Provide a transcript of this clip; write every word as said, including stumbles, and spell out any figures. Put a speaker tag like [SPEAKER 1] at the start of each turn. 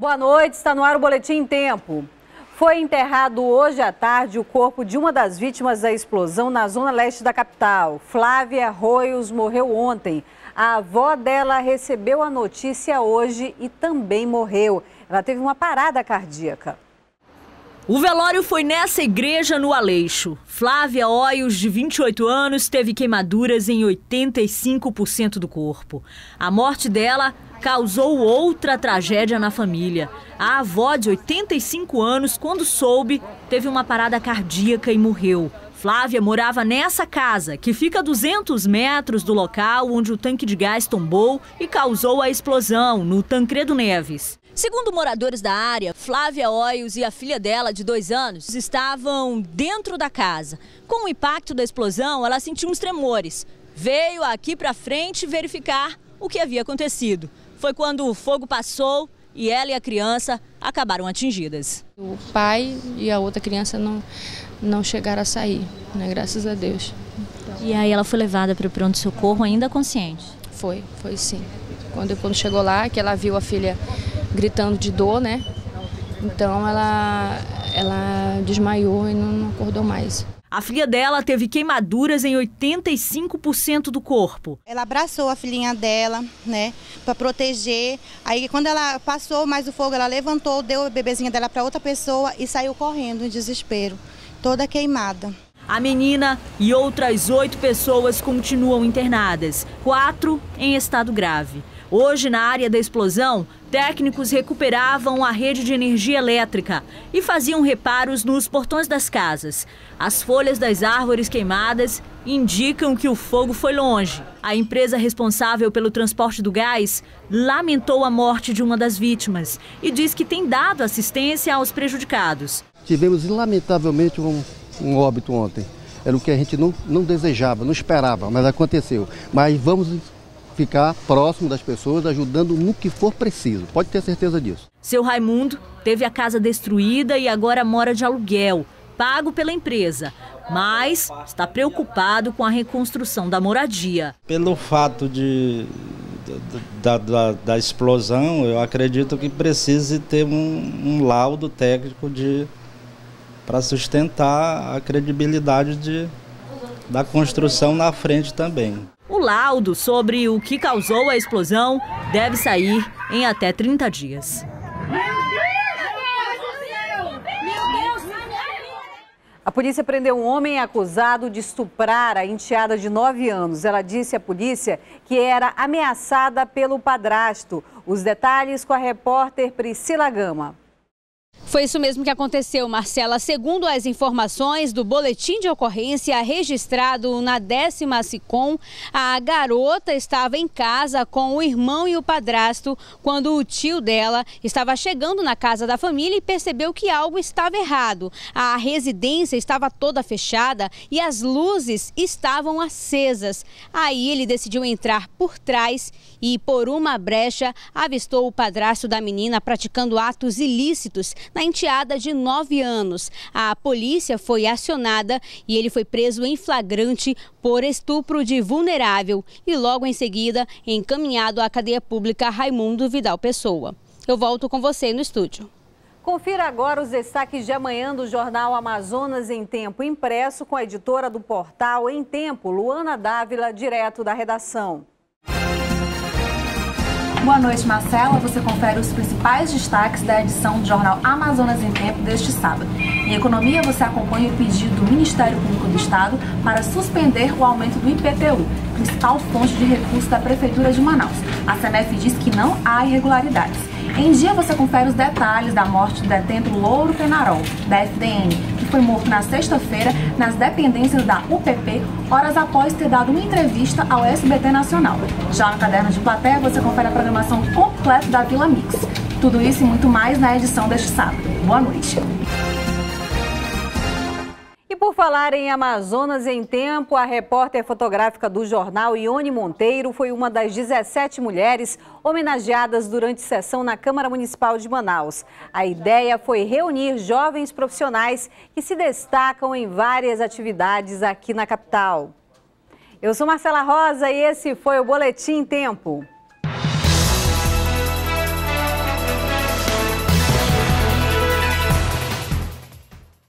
[SPEAKER 1] Boa noite, está no ar o Boletim em Tempo. Foi enterrado hoje à tarde o corpo de uma das vítimas da explosão na zona leste da capital. Flávia Roios morreu ontem. A avó dela recebeu a notícia hoje e também morreu. Ela teve uma parada cardíaca.
[SPEAKER 2] O velório foi nessa igreja no Aleixo. Flávia Roios, de vinte e oito anos, teve queimaduras em oitenta e cinco por cento do corpo. A morte dela causou outra tragédia na família. A avó, de oitenta e cinco anos, quando soube, teve uma parada cardíaca e morreu. Flávia morava nessa casa, que fica a duzentos metros do local onde o tanque de gás tombou e causou a explosão, no Tancredo Neves. Segundo moradores da área, Flávia Roios e a filha dela, de dois anos, estavam dentro da casa. Com o impacto da explosão, ela sentiu uns tremores. Veio aqui para frente verificar o que havia acontecido. Foi quando o fogo passou e ela e a criança acabaram atingidas.
[SPEAKER 3] O pai e a outra criança não, não chegaram a sair, né? Graças a Deus.
[SPEAKER 2] Então... E aí ela foi levada para o pronto-socorro ainda consciente?
[SPEAKER 3] Foi, foi sim. Quando, quando chegou lá, que ela viu a filha gritando de dor, né? Então ela, ela desmaiou e não, não acordou mais.
[SPEAKER 2] A filha dela teve queimaduras em oitenta e cinco por cento do corpo.
[SPEAKER 4] Ela abraçou a filhinha dela, né, para proteger. Aí quando ela passou mais o fogo, ela levantou, deu a bebezinha dela para outra pessoa e saiu correndo em desespero, toda queimada.
[SPEAKER 2] A menina e outras oito pessoas continuam internadas, quatro em estado grave. Hoje, na área da explosão, técnicos recuperavam a rede de energia elétrica e faziam reparos nos portões das casas. As folhas das árvores queimadas indicam que o fogo foi longe. A empresa responsável pelo transporte do gás lamentou a morte de uma das vítimas e diz que tem dado assistência aos prejudicados.
[SPEAKER 5] Tivemos, lamentavelmente, um, um óbito ontem. Era o que a gente não, não desejava, não esperava, mas aconteceu. Mas vamos ficar próximo das pessoas, ajudando no que for preciso. Pode ter certeza disso.
[SPEAKER 2] Seu Raimundo teve a casa destruída e agora mora de aluguel, pago pela empresa, mas está preocupado com a reconstrução da moradia.
[SPEAKER 6] Pelo fato de, da, da, da explosão, eu acredito que precise ter um, um laudo técnico de, para sustentar a credibilidade de, da construção na frente também.
[SPEAKER 2] O laudo sobre o que causou a explosão deve sair em até trinta dias.
[SPEAKER 1] A polícia prendeu um homem acusado de estuprar a enteada de nove anos. Ela disse à polícia que era ameaçada pelo padrasto. Os detalhes com a repórter Priscila Gama.
[SPEAKER 7] Foi isso mesmo que aconteceu, Marcela. Segundo as informações do boletim de ocorrência registrado na décima SICOM, a garota estava em casa com o irmão e o padrasto quando o tio dela estava chegando na casa da família e percebeu que algo estava errado. A residência estava toda fechada e as luzes estavam acesas. Aí ele decidiu entrar por trás e, por uma brecha, avistou o padrasto da menina praticando atos ilícitos na enteada de nove anos. A polícia foi acionada e ele foi preso em flagrante por estupro de vulnerável e logo em seguida encaminhado à cadeia pública Raimundo Vidal Pessoa. Eu volto com você no estúdio.
[SPEAKER 1] Confira agora os destaques de amanhã do Jornal Amazonas em Tempo, impresso com a editora do portal Em Tempo, Luana Dávila, direto da redação.
[SPEAKER 8] Boa noite, Marcela. Você confere os principais destaques da edição do Jornal Amazonas em Tempo deste sábado. Em economia, você acompanha o pedido do Ministério Público do Estado para suspender o aumento do I P T U, principal fonte de recurso da Prefeitura de Manaus. A SEMEF diz que não há irregularidades. Em dia, você confere os detalhes da morte do detento Louro Penarol, da F D N, que foi morto na sexta-feira nas dependências da U P P, horas após ter dado uma entrevista ao S B T Nacional. Já no caderno de plateia, você confere a programação completa da Vila Mix. Tudo isso e muito mais na edição deste sábado. Boa noite.
[SPEAKER 1] E por falar em Amazonas em Tempo, a repórter fotográfica do jornal, Ione Monteiro, foi uma das dezessete mulheres homenageadas durante sessão na Câmara Municipal de Manaus. A ideia foi reunir jovens profissionais que se destacam em várias atividades aqui na capital. Eu sou Marcela Rosa e esse foi o Boletim em Tempo.